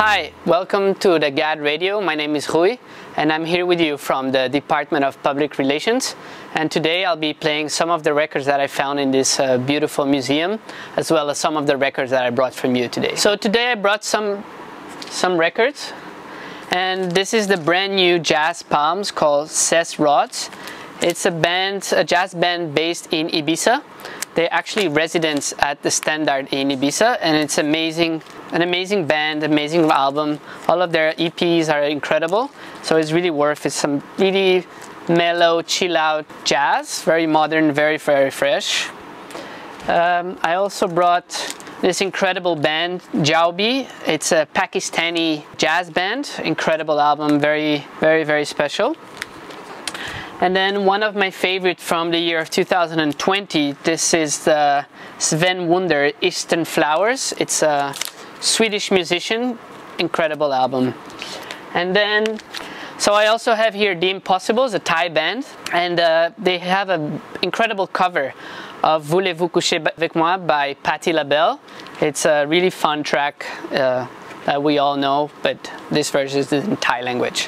Hi, welcome to the Gare Radio. My name is Rui and I'm here with you from the Department of Public Relations, and today I'll be playing some of the records that I found in this beautiful museum, as well as some of the records that I brought from you today. So today I brought some records, and this is the brand new jazz palms called Ses Rods. It's a jazz band based in Ibiza. They're actually residents at the Standard in Ibiza, and it's an amazing band, amazing album. All of their EPs are incredible, so it's really worth it. Some really mellow, chill out jazz, very modern, very fresh. I also brought this incredible band, Jaubi. It's a Pakistani jazz band, incredible album, very special. And then one of my favorites from the year of 2020, this is the Sven Wunder, Eastern Flowers. It's a Swedish musician, incredible album. And then, so I also have here The Impossibles, a Thai band, and they have an incredible cover of Voulez-vous coucher avec moi by Patti LaBelle. It's a really fun track that we all know, but this version is in Thai language.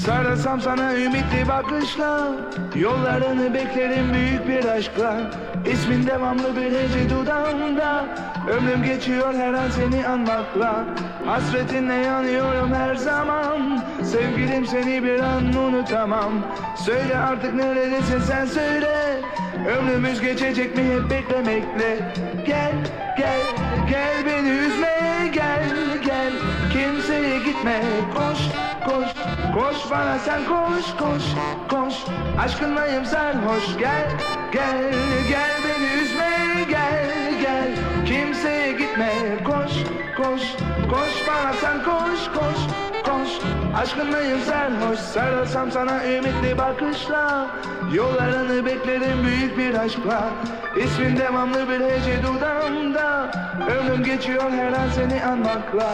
Sarılsam sana ümitli bakışla, yollarını beklerim büyük bir aşkla. İsmin devamlı bir hece dudağımda, ömrüm geçiyor her an seni anmakla. Hasretinle yanıyorum her zaman, sevgilim seni bir an unutamam. Söyle artık neredesin sen söyle, ömrümüz geçecek mi hep beklemekle. Gel gel gel beni üzme, gel gel kimseye gitme. Koş koş koş bana sen koş koş koş, aşkınlayım sarhoş. Gel gel gel beni üzme, gel gel kimseye gitme. Koş koş koş bana sen koş koş koş, aşkınlayım sarhoş. Sarılsam sana ümitli bakışla, yollarını beklerim büyük bir aşkla. İsmin devamlı bir hece dudağımda, ömrüm geçiyor her an seni anmakla.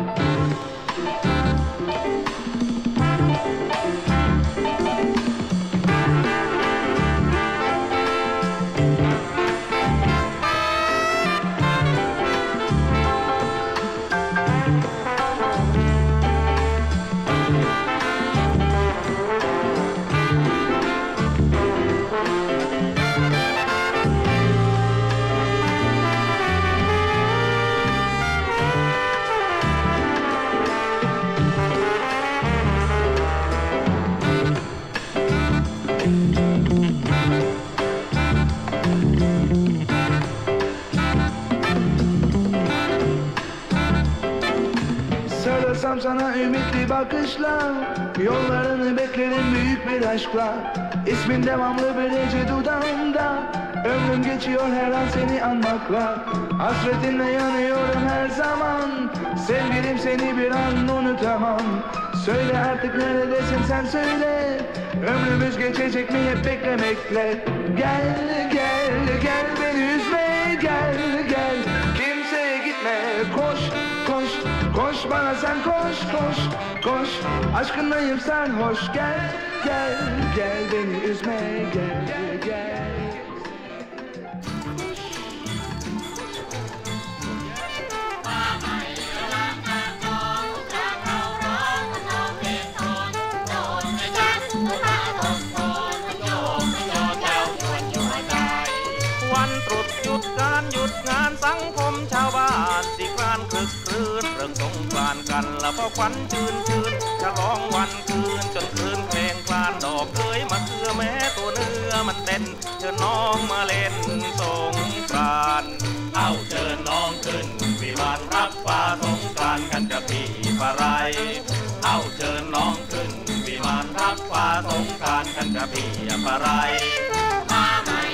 Sana ümitli bakışla, yollarını beklerim büyük bir aşkla. İsmin devamlı bir hece dudağımda, ömrüm geçiyor her an seni anmakla. Hasretinle yanıyorum her zaman, sevgilim seni bir an unutamam. Söyle artık neredesin sen söyle, ömrümüz geçecek mi hep beklemekle. Gel gel gel beni üzme, gel gel kimseye gitme. Koş koş koş bana sen koş koş koş, aşkınlayım sarhoş. Gel gel gel beni üzme, gel gel. สังคมชาวบ้านสิครานคลึกครื้นเรื่องสงกรานต์กันแล้วพอควันชื่นชื่นฉลองวันคืนจนคืนเพลงคลานดอกเอ้ยมาเคือแม้ตัวเนื้อมันเต้นเชิญน้องมาเล่นสงกรานต์เอาเชิญน้องขึ้นวิมานรับฟ้าสงกรานต์กันกับพี่ปะไรเอาเชิญน้องขึ้นวิมานรับฟ้าสงกรานต์กันกับพี่ปะไรมาใหม่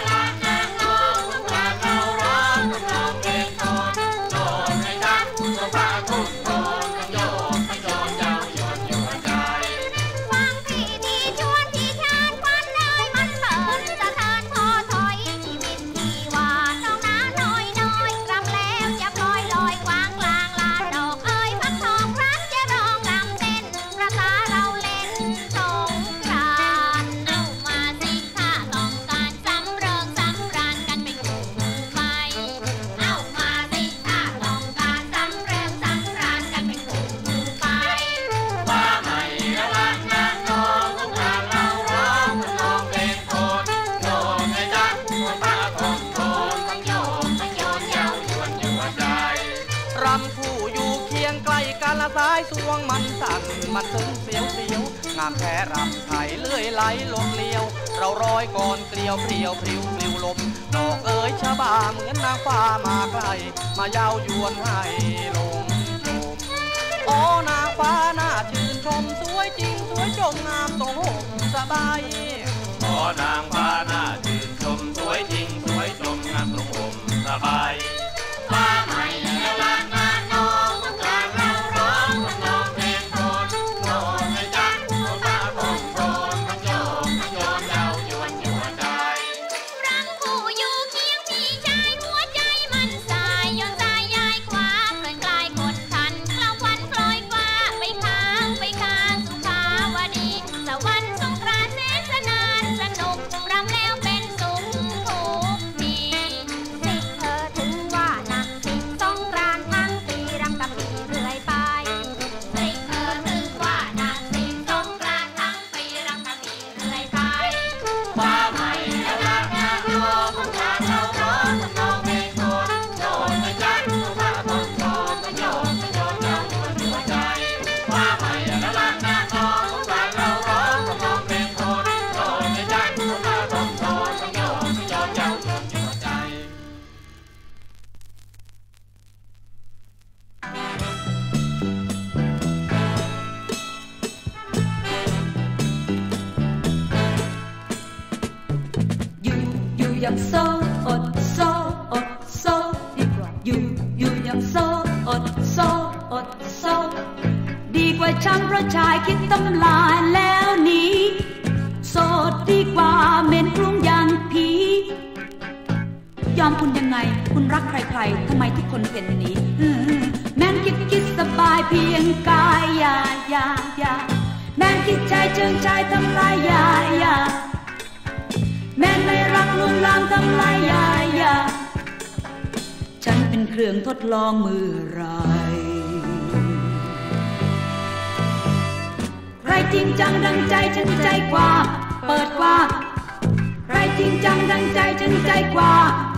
มันซึ้งเสียวเสียวงามแท้รำไทยเลื่อยไหลลมเลี้ยวเราร้อยก่อนเกลียวเปลี่ยวพริ้วปลิวลมดอกเอ๋ยชะบาเหมือนนางฟ้ามาไกลมายาวยวนให้ลมชมโอ้นางฟ้าน่าชื่นชมสวยจริงสวยจงงามตรงห่มสบายโอ้นางฟ้าน่าชื่นชมสวยจริงสวยจงงามตรงห่มสบายฟ้าใหม่และลานงานน้องต้องการเราร้องน้องเพลงโทนโทนให้จันหัวฟ้าคงโทนทั้งโยกทั้งโยนยาวยวนยั่วใจรังคู่อยู่เคียงพี่ชายหัวใจมันสายย้อนสายย้ายขวาเคลื่อนกลายกดทันกล้าวันคล้อยฟ้าไปข้างสุขาวดีสวรรค์สงกรานต์แสนสนานสนุกรำแล้วเป็นสุขทุกทีสิเธอถึงว่าอย่างโซอดโซอดโซดีกว่าอยู่อย่างโซอดโซอดโซดีกว่าช้ำเพราะชายคิดทำลายแล้วหนีโสดดีกว่าเหม็นกรุงอย่างผียอมคุณยังไงคุณรักใครๆทำไมทุกคนเป็นนี้แม่นคิดสบายเพียงกายอย่าแม่นคิดใจเชิงชายทำลายอย่าแม่นไม่รักลวนลามทำลายอย่าฉันเป็นเครื่องทดลองมือไรใครจริงจังดังใจฉันใจกว่าเปิดกว่าใครจริงจังดังใจฉันใจกว่า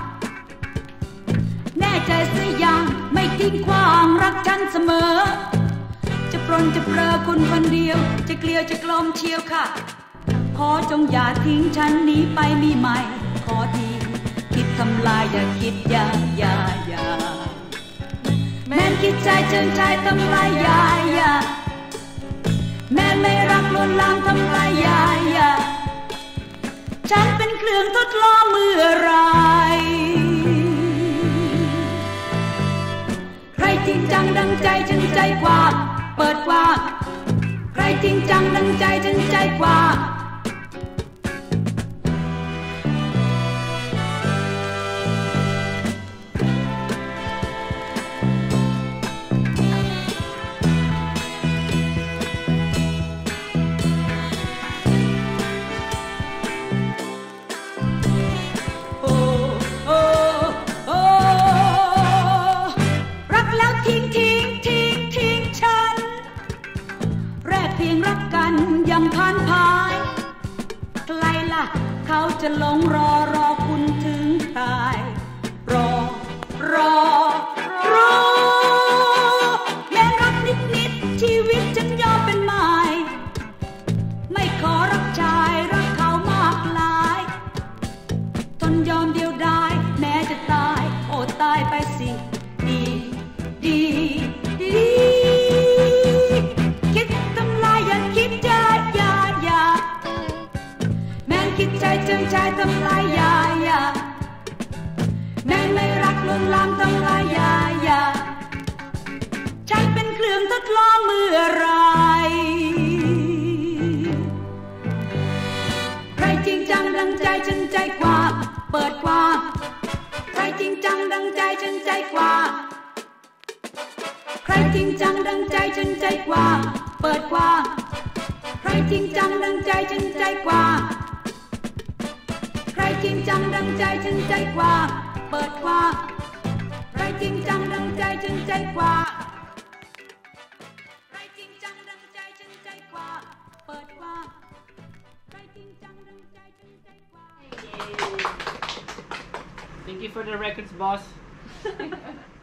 แน่ใจสักอย่างไม่ทิ้งขว้างรักฉันเสมอจะปรนจะเปรอคุณคนเดียวจะเกลียวจะกลมเชียวค่ะขอจงอย่าทิ้งฉันหนีไปมีใหม่ขอทีคิดทำลายอย่าคิดอย่าแม่นคิดใจเชิงชายทำลายอย่าแม่ไม่รักลวนลามทำลายอย่าฉันเป็นเครื่องทดลองเมื่อไรใครจริงจังดังใจฉันใจกว่าเปิดกว่าใครจริงจังดังใจฉันใจกว่ายังผ่านพายใครล่ะเขาจะหลงรอคุณถึงตายรอแม้รักนิดชีวิตฉันยอมเป็นหมายไม่ขอรักชายรักเขามากหลายทนยอมเดียวดายแม้จะตายโอ้ตายไปสิดีคิดทำลายอย่าคิดอย่าแม่นคิดใจเชิงชายทำลายอย่าแม่นไม่รักลวนลามทำลายอย่าฉันเป็นเครื่องทดลองเมื่อไรใครจริงจังดังใจฉันใจกว่าเปิดกว่าใครจริงจังดังใจฉันใจกว่าใครจริงจังดังใจฉันใจกว่าเปิดกว่าใครจริงจังดังใจฉันใจกว่าใครจริงจังดังใจฉันใจกว่าเปิดกว่าใครจริงจังดังใจฉันใจกว่าใครจริงจังดังใจฉันใจกว่าเปิดกว่าใครจริงจังดังใจฉันใจกว่า Thank you for the records, boss.